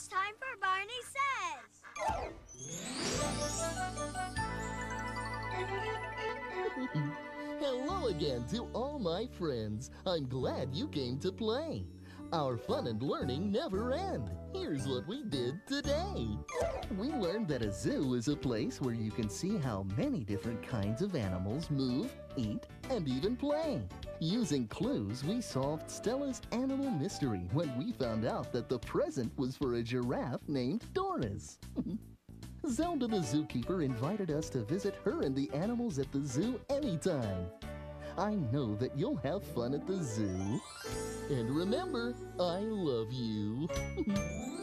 it's time for Barney Says. Hello again to all my friends. I'm glad you came to play. Our fun and learning never end. Here's what we did today. We learned that a zoo is a place where you can see how many different kinds of animals move, eat, and even play. Using clues, we solved Stella's animal mystery when we found out that the present was for a giraffe named Doris. Zelda the zookeeper invited us to visit her and the animals at the zoo anytime. I know that you'll have fun at the zoo. And remember, I love you.